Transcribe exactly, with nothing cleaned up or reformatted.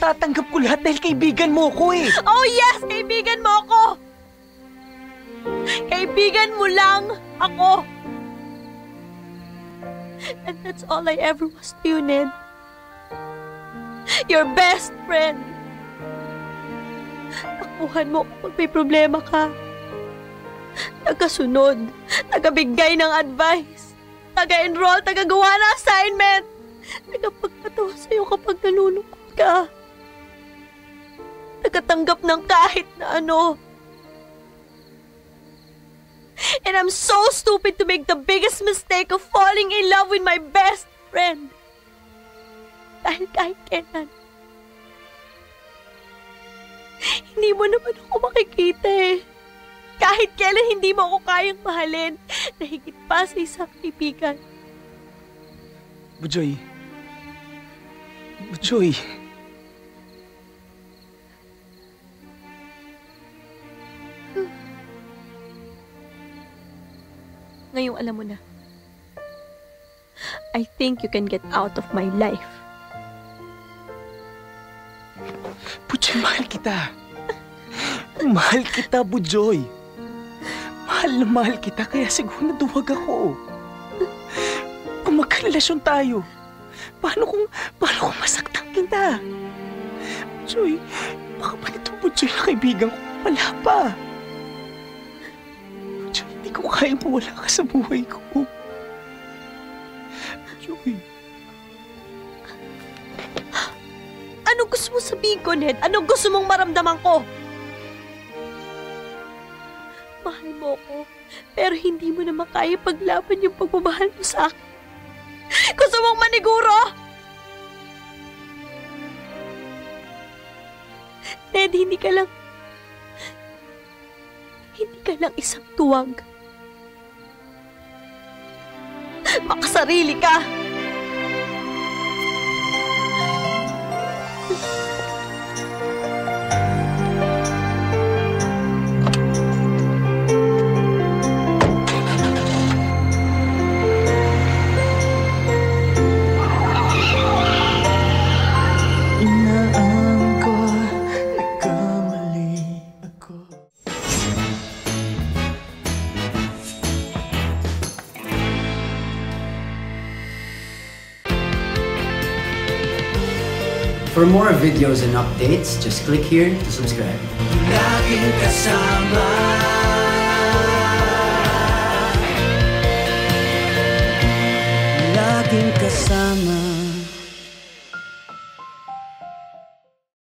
Tatanggap ko lahat dahil kaibigan mo ko eh. Oh yes! Kaibigan mo ako! Kaibigan mo lang ako! And that's all I ever was to you, Ned. Your best friend. Nakuhan mo kung may problema ka. Tagasunod, tagabigay ng advice, taga-enroll, tagagawa ng assignment, tagapagpatawa sa'yo kapag nalulungkot ka, tagatanggap ng kahit na ano. And I'm so stupid to make the biggest mistake of falling in love with my best friend. Dahil kahit kailan, hindi mo naman ako makikita eh. Kahit kailan hindi mo ako kayang mahalin na higit pa sa isang kaibigan. Bujoy. Bujoy. Ngayong alam mo na. I think you can get out of my life. Bujoy, mahal kita. Mahal kita, Bujoy. Mahal na mahal kita, kaya siguro naduwag ako. Kung magkarelasyon tayo, paano kung, paano kung masaktan kita? Bujoy, baka pa nitong Bujoy na kaibigan ko, wala pa. Bujoy, hindi ko kaya mawala ka sa buhay ko. Bujoy. Anong gusto mo sabihin ko, Ned? Anong gusto mong maramdaman ko? Mahal mo ko, pero hindi mo naman kaya paglaban yung pagmamahal mo sa akin. Gusto mong maniguro? Ned, hindi ka lang... Hindi ka lang isang tuwag. Makasarili ka! For more videos and updates, just click here to subscribe. Laging kasama. Laging kasama.